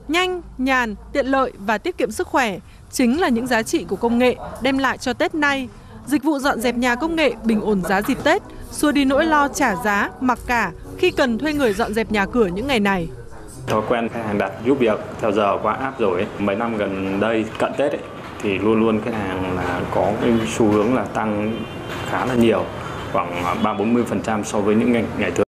Nhanh, nhàn, tiện lợi và tiết kiệm sức khỏe chính là những giá trị của công nghệ đem lại cho Tết nay. Dịch vụ dọn dẹp nhà công nghệ bình ổn giá dịp Tết, xua đi nỗi lo trả giá, mặc cả khi cần thuê người dọn dẹp nhà cửa những ngày này. Thói quen khách hàng đặt giúp việc theo giờ qua app rồi ấy. Mấy năm gần đây cận Tết ấy, thì luôn luôn khách hàng là có cái xu hướng là tăng khá là nhiều, khoảng 30-40% so với những ngày thường.